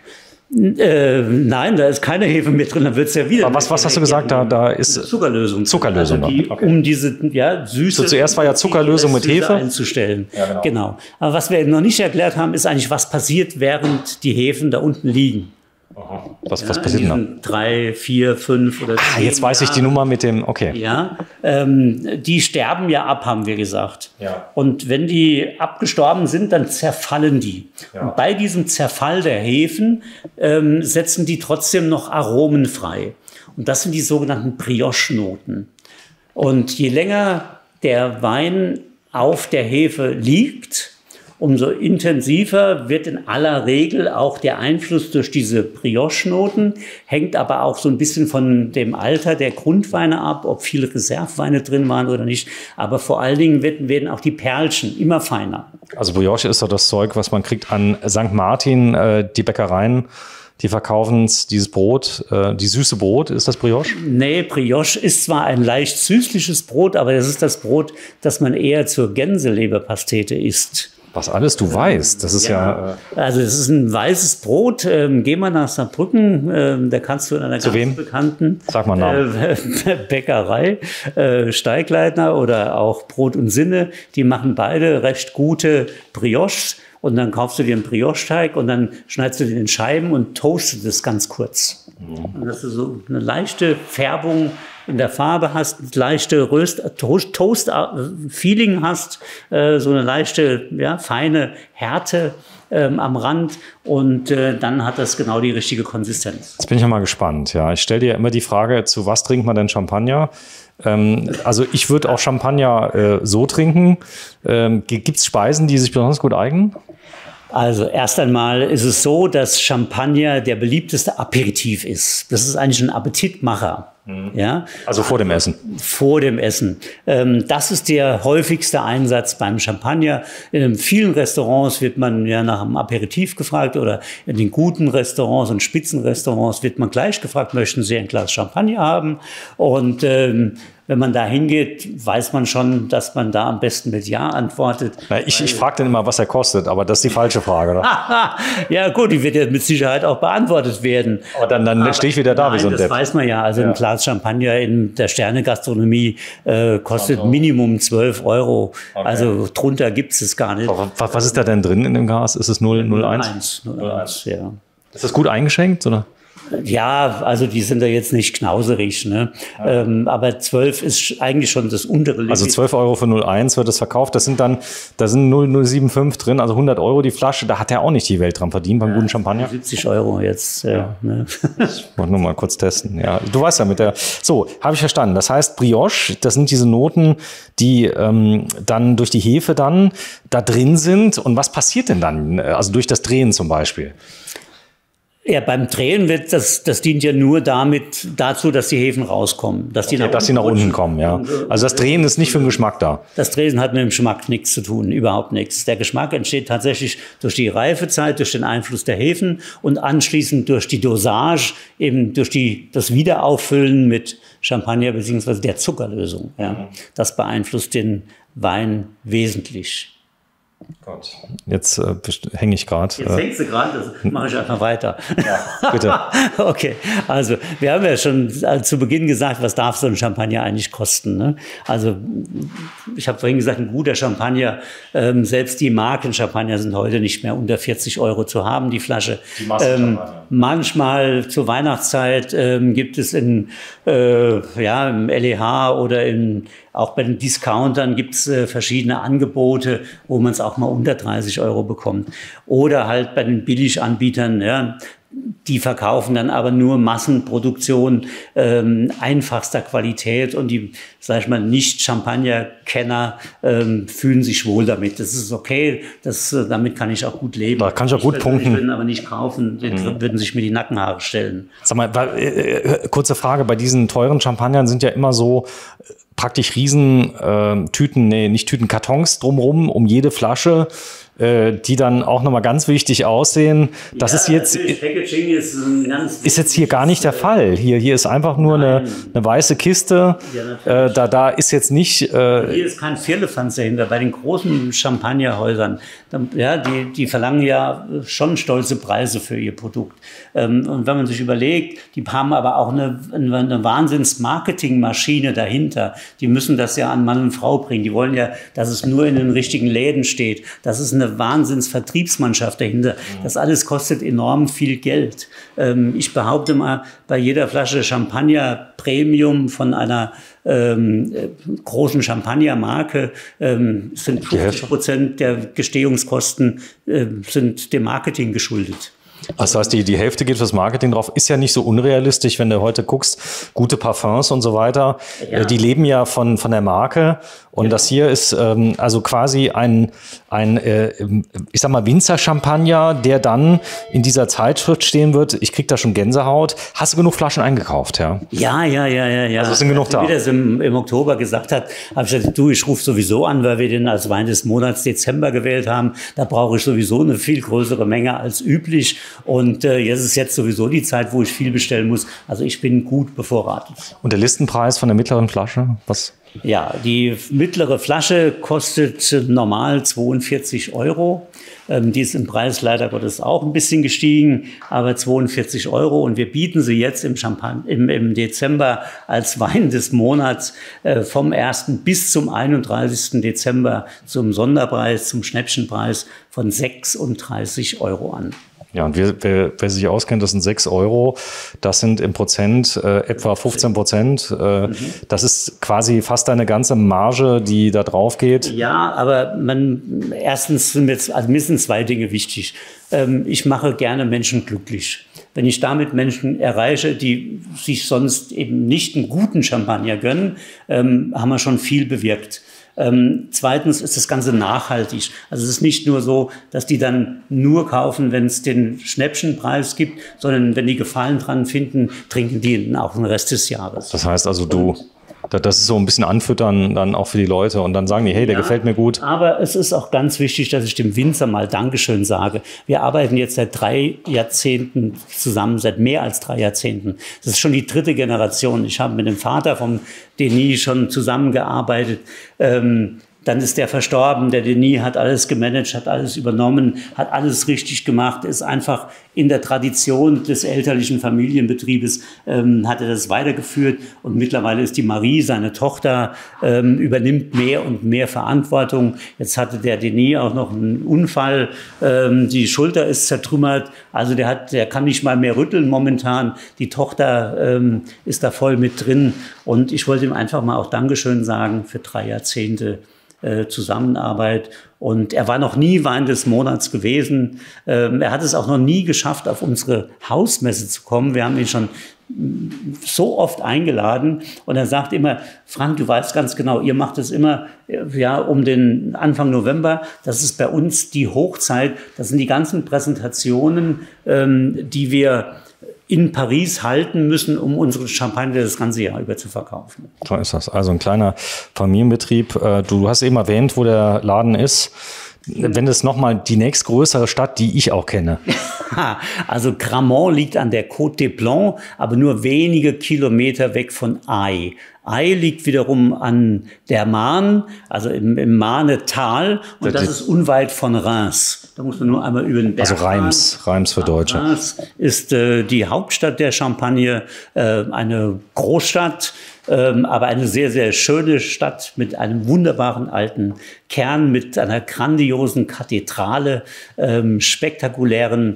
Äh, nein, da ist keine Hefe mehr drin, dann wird es ja wieder. Aber was, was hast du gesagt? Da, da ist Zuckerlösung. Zuckerlösung. Also die, okay. Um diese ja, Süße. So, zuerst war ja Zuckerlösung mit Hefe einzustellen. Ja, genau. Genau. Aber was wir eben noch nicht erklärt haben, ist eigentlich, was passiert, während die Hefen da unten liegen. Aha. Was, ja, was passiert denn da? Drei, vier, fünf oder zehn Ah, jetzt weiß ich die Nummer mit dem, okay. Ja, ähm, die sterben ja ab, haben wir gesagt. Ja. Und wenn die abgestorben sind, dann zerfallen die. Ja. Und bei diesem Zerfall der Hefen ähm, setzen die trotzdem noch Aromen frei. Und das sind die sogenannten Brioche-Noten. Und je länger der Wein auf der Hefe liegt, umso intensiver wird in aller Regel auch der Einfluss durch diese Brioche-Noten, hängt aber auch so ein bisschen von dem Alter der Grundweine ab, ob viele Reserveweine drin waren oder nicht. Aber vor allen Dingen werden, werden auch die Perlchen immer feiner. Also Brioche ist doch das Zeug, was man kriegt an Sankt Martin, äh, die Bäckereien. Die verkaufen dieses Brot, äh, die süße Brot, ist das Brioche? Nee, Brioche ist zwar ein leicht süßliches Brot, aber das ist das Brot, das man eher zur Gänseleberpastete isst. Was alles du weißt, das ist ja... ja äh also es ist ein weißes Brot. Ähm, geh mal nach Saarbrücken, ähm, da kannst du in einer zu ganz wem? bekannten Sag mal Namen. Äh, Bäckerei, äh, Steigleitner oder auch Brot und Sinne, die machen beide recht gute Brioches. Und dann kaufst du dir einen Brioche-Teig und dann schneidest du den in Scheiben und toastest es ganz kurz. Mhm. Und dass du so eine leichte Färbung in der Farbe hast, eine leichte Toast-Feeling hast, äh, so eine leichte, ja, feine Härte ähm, am Rand und äh, dann hat das genau die richtige Konsistenz. Jetzt bin ich ja mal gespannt. Ja, ich stelle dir immer die Frage, zu was trinkt man denn Champagner? Ähm, also ich würde auch Champagner äh, so trinken. Ähm, Gibt es Speisen, die sich besonders gut eignen? Also erst einmal ist es so, dass Champagner der beliebteste Aperitif ist. Das ist eigentlich ein Appetitmacher. Mhm. Ja? Also vor dem Essen. Vor dem Essen. Ähm, das ist der häufigste Einsatz beim Champagner. In vielen Restaurants wird man ja nach einem Aperitif gefragt oder in den guten Restaurants und Spitzenrestaurants wird man gleich gefragt, möchten Sie ein Glas Champagner haben? Und ähm, wenn man da hingeht, weiß man schon, dass man da am besten mit Ja antwortet. Na, ich ich frage dann immer, was er kostet, aber das ist die falsche Frage, oder? Ja gut, die wird ja mit Sicherheit auch beantwortet werden. Aber dann, dann stehe ich wieder da nein, wie so ein das Depp. Das weiß man ja. Also ja. Ein Glas Champagner in der Sterne-Gastronomie äh, kostet also Minimum zwölf Euro. Okay. Also drunter gibt es es gar nicht. Aber was ist da denn drin in dem Glas? Ist es null null eins? null eins, ja. Ist das gut eingeschenkt, oder? Ja, also die sind da jetzt nicht knauserig, ne? Ja. Ähm, aber zwölf ist eigentlich schon das untere Limit. Also zwölf Euro für null eins wird es verkauft. Das sind dann, da sind null null sieben fünf drin, also hundert Euro die Flasche. Da hat er auch nicht die Welt dran verdient beim ja, guten Champagner. siebzig Euro jetzt, ja. ja. Ne? Ich wollte nur mal kurz testen, ja. Du weißt ja mit der, so, habe ich verstanden. Das heißt Brioche, das sind diese Noten, die ähm, dann durch die Hefe dann da drin sind. Und was passiert denn dann? Also durch das Drehen zum Beispiel? Ja, beim Drehen wird das, das dient ja nur damit, dazu, dass die Hefen rauskommen. Dass die, okay, nach, dass unten die nach unten kommen, ja. Also das Drehen ist nicht für den Geschmack da. Das Drehen hat mit dem Geschmack nichts zu tun, überhaupt nichts. Der Geschmack entsteht tatsächlich durch die Reifezeit, durch den Einfluss der Hefen und anschließend durch die Dosage, eben durch die, das Wiederauffüllen mit Champagner beziehungsweise der Zuckerlösung. Ja. Das beeinflusst den Wein wesentlich. Gott. Jetzt äh, hänge ich gerade. Jetzt hängst du gerade, das mache ich einfach weiter. Ja, bitte. Okay, also wir haben ja schon zu Beginn gesagt, was darf so ein Champagner eigentlich kosten, ne? Also ich habe vorhin gesagt, ein guter Champagner, ähm, selbst die Marken-Champagner sind heute nicht mehr unter vierzig Euro zu haben, die Flasche. Die ähm, manchmal zur Weihnachtszeit ähm, gibt es in, äh, ja, im L E H oder in, auch bei den Discountern gibt es äh, verschiedene Angebote, wo man es auch mal unter dreißig Euro bekommt. Oder halt bei den Billiganbietern, ja, die verkaufen dann aber nur Massenproduktion ähm, einfachster Qualität und die, sag ich mal, Nicht-Champagner-Kenner ähm, fühlen sich wohl damit. Das ist okay, das, damit kann ich auch gut leben. Da kann ich auch gut ich punkten. Die würden aber nicht kaufen, die mhm. würden sich mir die Nackenhaare stellen. Sag mal, äh, kurze Frage, bei diesen teuren Champagnern sind ja immer so praktisch riesen äh, Tüten, nee, nicht Tüten, Kartons drumrum um jede Flasche, äh, die dann auch nochmal ganz wichtig aussehen. Das ja, ist jetzt Packaging ist, ein ganz ist jetzt hier gar nicht der Fall. Hier, hier ist einfach nur eine, eine weiße Kiste. Ja, äh, da, da ist jetzt nicht... Äh, hier ist kein Firlefanz dahinter. Bei den großen Champagnerhäusern, ja, die, die verlangen ja schon stolze Preise für ihr Produkt. Ähm, und wenn man sich überlegt, die haben aber auch eine, eine Wahnsinns-Marketingmaschine dahinter. Die müssen das ja an Mann und Frau bringen. Die wollen ja, dass es nur in den richtigen Läden steht. Das ist eine Wahnsinnsvertriebsmannschaft dahinter. Das alles kostet enorm viel Geld. Ähm, ich behaupte mal, bei jeder Flasche Champagner Premium von einer ähm, großen Champagnermarke ähm, sind fünfzig Prozent der Gestehungskosten äh, sind dem Marketing geschuldet. Das heißt, die, die Hälfte geht fürs Marketing drauf. Ist ja nicht so unrealistisch, wenn du heute guckst, gute Parfums und so weiter. Ja. Die leben ja von, von der Marke. Und ja. das hier ist ähm, also quasi ein, ein äh, ich sag mal, Winzer-Champagner, der dann in dieser Zeitschrift stehen wird. Ich krieg da schon Gänsehaut. Hast du genug Flaschen eingekauft, ja? Ja, ja, ja, ja. ja. Also sind genug da. Wie das im, im Oktober gesagt hat, habe ich gesagt, du, ich rufe sowieso an, weil wir den als Wein des Monats Dezember gewählt haben. Da brauche ich sowieso eine viel größere Menge als üblich. Und äh, jetzt ist jetzt sowieso die Zeit, wo ich viel bestellen muss. Also ich bin gut bevorratet. Und der Listenpreis von der mittleren Flasche, was? Ja, die mittlere Flasche kostet normal zweiundvierzig Euro. Ähm, die ist im Preis leider Gottes auch ein bisschen gestiegen, aber zweiundvierzig Euro. Und wir bieten sie jetzt im, Champagne, im, im Dezember als Wein des Monats äh, vom ersten bis zum einunddreißigsten Dezember zum Sonderpreis, zum Schnäppchenpreis von sechsunddreißig Euro an. Ja, und wer, wer, wer sich auskennt, das sind sechs Euro. Das sind im Prozent äh, etwa fünfzehn Prozent. Äh, mhm. Das ist quasi fast eine ganze Marge, die da drauf geht. Ja, aber man, erstens sind mir, also mir sind zwei Dinge wichtig. Ähm, ich mache gerne Menschen glücklich. Wenn ich damit Menschen erreiche, die sich sonst eben nicht einen guten Champagner gönnen, ähm, haben wir schon viel bewirkt. Ähm, zweitens ist das Ganze nachhaltig. Also es ist nicht nur so, dass die dann nur kaufen, wenn es den Schnäppchenpreis gibt, sondern wenn die Gefallen dran finden, trinken die ihn auch den Rest des Jahres. Das heißt also, du... Und das ist so ein bisschen anfüttern dann auch für die Leute und dann sagen die, hey, der ja, gefällt mir gut. Aber es ist auch ganz wichtig, dass ich dem Winzer mal Dankeschön sage. Wir arbeiten jetzt seit drei Jahrzehnten zusammen, seit mehr als drei Jahrzehnten. Das ist schon die dritte Generation. Ich habe mit dem Vater vom Denis schon zusammengearbeitet. Ähm, Dann ist der verstorben, der Denis hat alles gemanagt, hat alles übernommen, hat alles richtig gemacht, ist einfach in der Tradition des elterlichen Familienbetriebes, ähm, hat er das weitergeführt. Und mittlerweile ist die Marie, seine Tochter, ähm, übernimmt mehr und mehr Verantwortung. Jetzt hatte der Denis auch noch einen Unfall, ähm, die Schulter ist zertrümmert, also der, hat, der kann nicht mal mehr rütteln momentan. Die Tochter ähm, ist da voll mit drin. Und ich wollte ihm einfach mal auch Dankeschön sagen für drei Jahrzehnte Zusammenarbeit. Und er war noch nie Wein des Monats gewesen. Ähm, er hat es auch noch nie geschafft, auf unsere Hausmesse zu kommen. Wir haben ihn schon so oft eingeladen. Und er sagt immer, Frank, du weißt ganz genau, ihr macht es immer ja, um den Anfang November. Das ist bei uns die Hochzeit. Das sind die ganzen Präsentationen, ähm, die wir in Paris halten müssen, um unsere Champagner das ganze Jahr über zu verkaufen. So ist das. Also ein kleiner Familienbetrieb. Du hast eben erwähnt, wo der Laden ist. Wenn das nochmal die nächstgrößere Stadt, die ich auch kenne. Also Grammont liegt an der Côte des Blancs, aber nur wenige Kilometer weg von Aix. Aix liegt wiederum an der Marne, also im, im Marnetal, und das ist unweit von Reims. Da muss man nur einmal über den Berg Also Reims, fahren. Reims für Deutsche. Reims ist äh, die Hauptstadt der Champagne, äh, eine Großstadt, ähm, aber eine sehr, sehr schöne Stadt mit einem wunderbaren alten Kern, mit einer grandiosen Kathedrale, ähm, spektakulären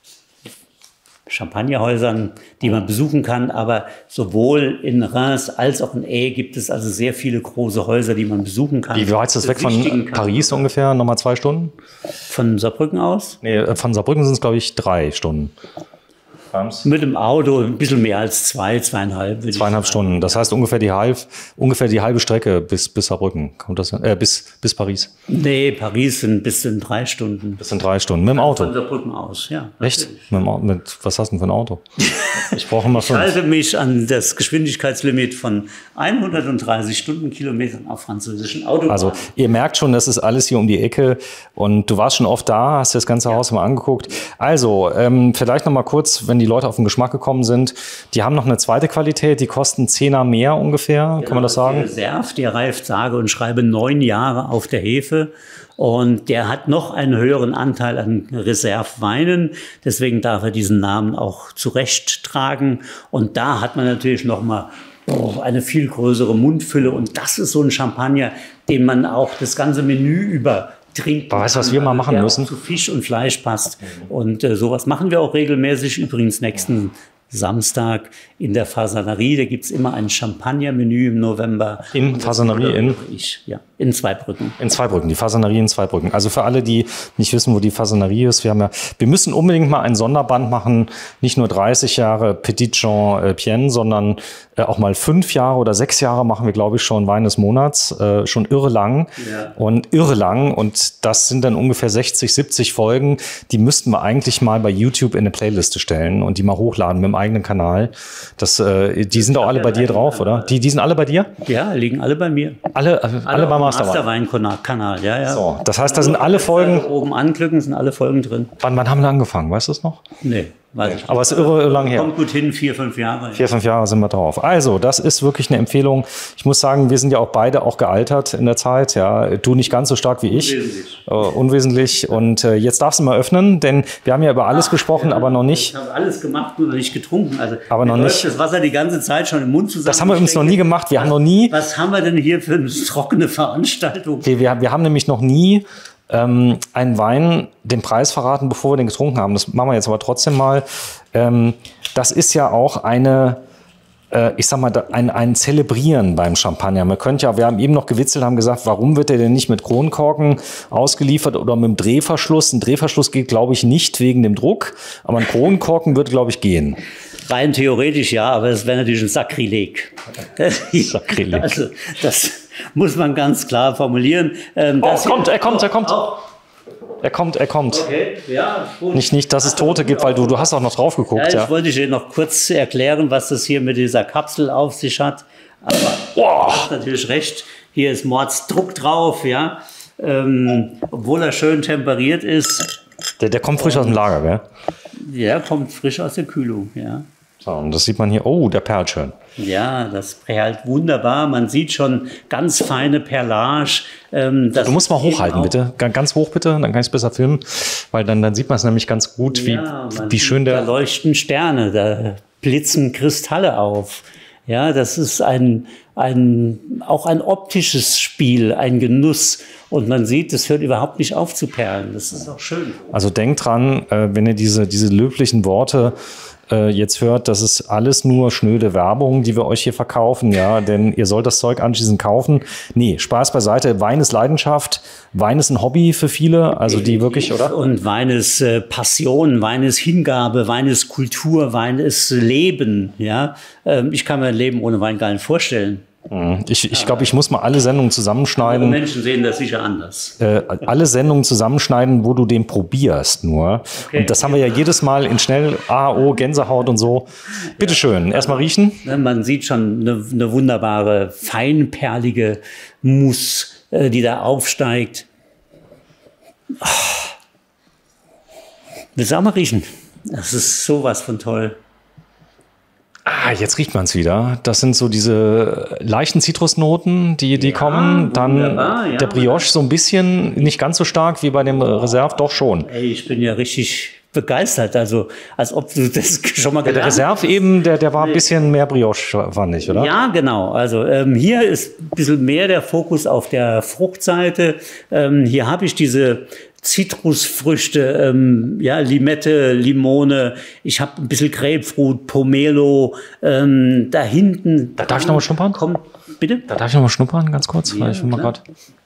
Champagnerhäusern, die man besuchen kann, aber sowohl in Reims als auch in Aix gibt es also sehr viele große Häuser, die man besuchen kann. Wie weit ist das weg von Paris ungefähr? Nochmal zwei Stunden? Von Saarbrücken aus? Nee, von Saarbrücken sind es, glaube ich, drei Stunden. Mit dem Auto ein bisschen mehr als zwei, zweieinhalb. Zweieinhalb Stunden. Das heißt ungefähr die, halb, ungefähr die halbe Strecke bis, bis Saarbrücken. Kommt das, äh, bis, bis Paris. Nee, Paris sind bis in drei Stunden. Bis in drei Stunden. Mit dem Auto. Von Saarbrücken aus, ja. Echt? Mit, dem, mit, was hast du denn für ein Auto? Ich brauche immer fünf. Ich halte mich an das Geschwindigkeitslimit von hundertdreißig Stundenkilometern auf französischen Autobahnen. Also ihr merkt schon, das ist alles hier um die Ecke und du warst schon oft da, hast dir das ganze Haus mal angeguckt. Also ähm, vielleicht noch mal kurz, wenn die Leute auf den Geschmack gekommen sind, die haben noch eine zweite Qualität, die kosten Zehner mehr ungefähr, genau, kann man das sagen? Der Reserve, der reift sage und schreibe neun Jahre auf der Hefe. Und der hat noch einen höheren Anteil an Reserveweinen. Deswegen darf er diesen Namen auch zurecht tragen. Und da hat man natürlich noch mal oh, eine viel größere Mundfülle. Und das ist so ein Champagner, den man auch das ganze Menü über trinken kann. Weißt du, was wir mal machen der müssen? Auch zu Fisch und Fleisch passt. Und äh, sowas machen wir auch regelmäßig. Übrigens nächsten Samstag in der Fasanerie. Da gibt es immer ein Champagner-Menü im November. In Fasanerie in? Ich, ja, in Zweibrücken. In Zweibrücken, die Fasanerie in Zweibrücken. Also für alle, die nicht wissen, wo die Fasanerie ist, wir haben ja, wir müssen unbedingt mal ein Sonderband machen, nicht nur dreißig Jahre Petit Jean äh, Pienne, sondern äh, auch mal fünf Jahre oder sechs Jahre machen wir, glaube ich, schon Wein des Monats, äh, schon irre lang Ja. und irre lang und das sind dann ungefähr sechzig, siebzig Folgen, die müssten wir eigentlich mal bei YouTube in eine Playliste stellen und die mal hochladen mit dem eigenen Kanal. Das, äh, die sind auch alle bei dir drauf, oder? Die, die sind alle bei dir? Ja, liegen alle bei mir. Alle, alle, alle beim Masterwein. Masterwein-Kanal, ja, ja. So, das heißt, da sind alle Folgen. Oben anklicken, sind alle Folgen drin. Wann, wann haben wir angefangen? Weißt du es noch? Nee, weiß ich nicht. Aber es ist irre, irre lang her. Kommt gut hin, vier, fünf Jahre. Vier, fünf Jahre sind wir drauf. Also, das ist wirklich eine Empfehlung. Ich muss sagen, wir sind ja auch beide auch gealtert in der Zeit. Ja, du nicht ganz so stark wie ich. Unwesentlich. Äh, unwesentlich. Und äh, jetzt darfst du mal öffnen, denn wir haben ja über alles Ach, gesprochen, ja, aber noch nicht. Ich habe alles gemacht, nur noch nicht getrunken. Also, Aber noch mir läuft nicht. das Wasser die ganze Zeit schon im Mund zusammen. Das haben wir übrigens noch nie gemacht. Wir haben noch nie. Was haben wir denn hier für eine trockene Veranstaltung? Okay, wir, wir haben nämlich noch nie ähm, einen Wein den Preis verraten, bevor wir den getrunken haben. Das machen wir jetzt aber trotzdem mal. Ähm, das ist ja auch eine, äh, ich sag mal, da- ein, ein Zelebrieren beim Champagner. Man könnte ja, wir haben eben noch gewitzelt, haben gesagt, warum wird der denn nicht mit Kronkorken ausgeliefert oder mit dem Drehverschluss? Ein Drehverschluss geht, glaube ich, nicht wegen dem Druck, aber ein Kronkorken wird, glaube ich, gehen. Rein theoretisch ja, aber es wäre natürlich ein Sakrileg. Sakrileg. Also, das muss man ganz klar formulieren. Ähm, Oh, das er kommt, hier- er kommt, er kommt. Oh, Er kommt, er kommt. okay, ja, gut. Nicht, nicht, dass es Tote gibt, weil du, du hast auch noch drauf Ja, geguckt, ich ja. wollte dir noch kurz erklären, was das hier mit dieser Kapsel auf sich hat. Aber Boah. du hast natürlich recht, hier ist Mordsdruck drauf, ja. Ähm, obwohl er schön temperiert ist. Der, der kommt frisch aus dem Lager, gell? Ja, kommt frisch aus der Kühlung, ja. So, und das sieht man hier. Oh, der perlt schön. Ja, das perlt wunderbar. Man sieht schon ganz feine Perlage. Ähm, das Du musst mal ist eben hochhalten, auch- bitte. Ga- Ganz hoch, bitte. Dann kann ich es besser filmen. Weil dann, dann sieht man es nämlich ganz gut, wie, Ja, man wie sieht, schön Da der. leuchten Sterne, da blitzen Kristalle auf. Ja, das ist ein, ein, auch ein optisches Spiel, ein Genuss. Und man sieht, es hört überhaupt nicht auf zu perlen. Das ist auch schön. Also denkt dran, äh, wenn ihr diese, diese löblichen Worte äh, jetzt hört, das ist alles nur schnöde Werbung, die wir euch hier verkaufen, ja, denn ihr sollt das Zeug anschließend kaufen. Nee, Spaß beiseite. Wein ist Leidenschaft. Wein ist ein Hobby für viele, also die wirklich, oder? Und Wein ist äh, Passion, Wein ist Hingabe, Wein ist Kultur, Wein ist Leben. Ja, ähm, ich kann mir ein Leben ohne Wein gar nicht vorstellen. Ich, ich glaube, ich muss mal alle Sendungen Aber zusammenschneiden. Menschen sehen das sicher anders. Äh, alle Sendungen zusammenschneiden, wo du den probierst nur. Okay. Und das haben wir ja jedes Mal in schnell A O, Gänsehaut und so. Bitteschön, erstmal riechen. Ne, Man sieht schon eine, eine wunderbare, feinperlige Mousse, äh, die da aufsteigt. Ah. Willst du auch mal riechen? Das ist sowas von toll. Ah, jetzt riecht man es wieder. Das sind so diese leichten Zitrusnoten, die, die kommen. Dann wunderbar, ja. der Brioche so ein bisschen, nicht ganz so stark wie bei dem Reserve, doch schon. Ey, ich bin ja richtig begeistert. Also, als ob du das schon mal Der gelernt Reserve eben, der, der war ein bisschen mehr Brioche, fand ich, oder? Ja, genau. Also ähm, hier ist ein bisschen mehr der Fokus auf der Fruchtseite. Ähm, hier habe ich diese Zitrusfrüchte, ähm, ja, Limette, Limone. Ich habe ein bisschen Grapefruit, Pomelo. Ähm, da hinten. Da darf ich noch mal schnuppern? Kommt, bitte? Da darf ich noch mal schnuppern, ganz kurz? Weil ich will mal klar. grad.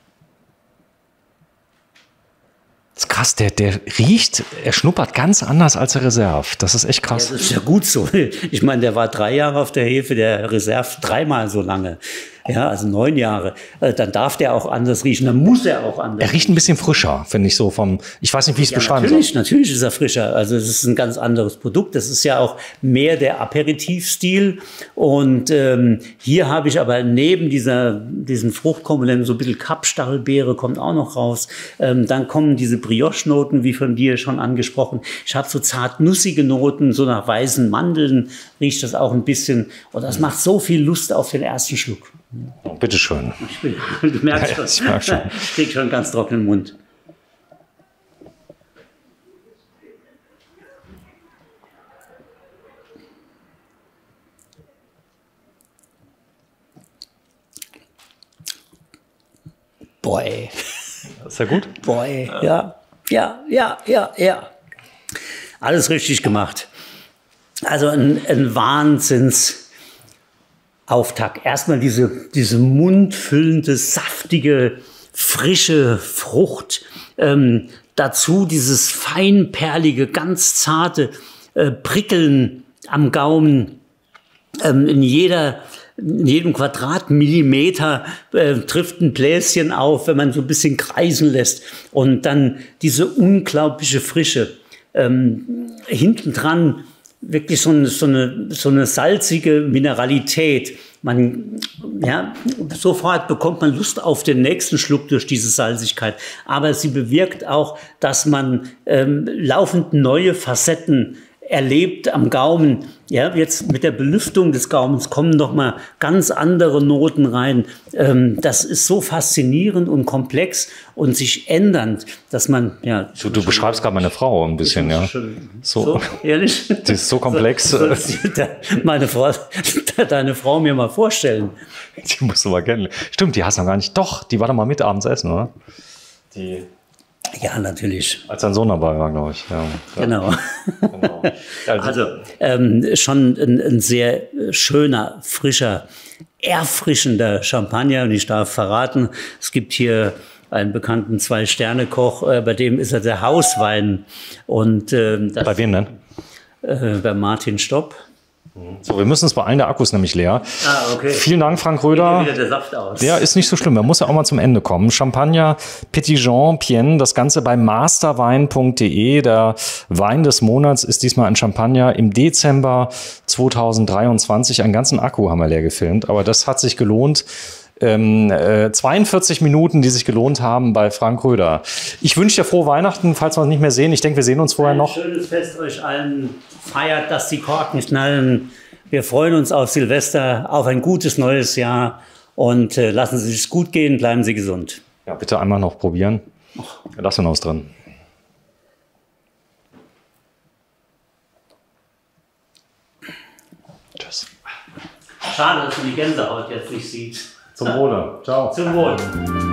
Das ist krass, der, der riecht, er schnuppert ganz anders als der Reserve. Das ist echt krass. Das ist ja gut so. Ich meine, der war drei Jahre auf der Hefe, der Reserve dreimal so lange. Ja, also neun Jahre. Äh, Dann darf der auch anders riechen. Dann muss er auch anders Er riecht ein bisschen frischer, finde ich so vom, ich weiß nicht, wie ich es Ja, beschreiben natürlich, soll. natürlich ist er frischer. Also es ist ein ganz anderes Produkt. Das ist ja auch mehr der Aperitivstil. Und ähm, hier habe ich aber neben dieser, diesen Fruchtkomponenten so ein bisschen Kapstachelbeere kommt auch noch raus. Ähm, dann kommen diese Brioche-Noten, wie von dir schon angesprochen. Ich habe so zart nussige Noten, so nach weißen Mandeln riecht das auch ein bisschen. Und das macht so viel Lust auf den ersten Schluck. Oh, bitteschön. Ich bin, du merkst Ja, schon, ich merk schon. ich krieg schon einen ganz trockenen Mund. Boy. Ist ja gut. Boy, ja, ja, ja, ja, ja. Alles richtig gemacht. Also ein, ein Wahnsinnsauftakt. Erstmal diese, diese mundfüllende, saftige, frische Frucht. Ähm, dazu dieses feinperlige, ganz zarte äh, Prickeln am Gaumen. Ähm, in jeder In jedem Quadratmillimeter äh, trifft ein Bläschen auf, wenn man so ein bisschen kreisen lässt. Und dann diese unglaubliche Frische. Ähm, hinten dran wirklich so eine, so, eine, so eine salzige Mineralität. Man, ja, sofort bekommt man Lust auf den nächsten Schluck durch diese Salzigkeit. Aber sie bewirkt auch, dass man ähm, laufend neue Facetten erlebt am Gaumen. Ja, jetzt mit der Belüftung des Gaumens kommen noch mal ganz andere Noten rein. Ähm, das ist so faszinierend und komplex und sich ändernd, dass man, ja. Du, du beschreibst gerade meine Frau ein bisschen, ja. So, So, ehrlich? die ist so komplex. So, so, meine Frau, deine Frau mir mal vorstellen. Die musst du mal kennen. Stimmt, die hast du noch gar nicht. Doch, die war doch mal mit abends essen, oder? Die. Ja, natürlich. Als dein Sohn dabei war, glaube ich. Ja. Genau. Genau. Also, Also ähm, schon ein, ein sehr schöner, frischer, erfrischender Champagner. Und ich darf verraten, es gibt hier einen bekannten Zwei-Sterne-Koch, äh, bei dem ist er der Hauswein. Und, ähm, das, bei wem denn? Äh, bei Martin Stopp. So, wir müssen uns beeilen, der Akku ist nämlich leer. Ah, okay. Vielen Dank, Frank Röder. Geht wieder der Saft aus. Ja, ist nicht so schlimm. Man muss ja auch mal zum Ende kommen. Champagner, Petit Jean, Pienne, das Ganze bei masterwein punkt de. Der Wein des Monats ist diesmal ein Champagner im Dezember zweitausenddreiundzwanzig. Einen ganzen Akku haben wir leer gefilmt, aber das hat sich gelohnt. Ähm, äh, zweiundvierzig Minuten, die sich gelohnt haben bei Frank Röder. Ich wünsche dir frohe Weihnachten, falls wir uns nicht mehr sehen. Ich denke, wir sehen uns vorher noch. Ein schönes Fest euch allen. Feiert, dass die Korken knallen. Wir freuen uns auf Silvester, auf ein gutes neues Jahr und äh, lassen Sie es gut gehen, bleiben Sie gesund. Ja, bitte einmal noch probieren. Lass uns aus drin. Tschüss. Schade, dass man die Gänsehaut jetzt nicht sieht. Zum Wohle. Ciao. Zum Wohl.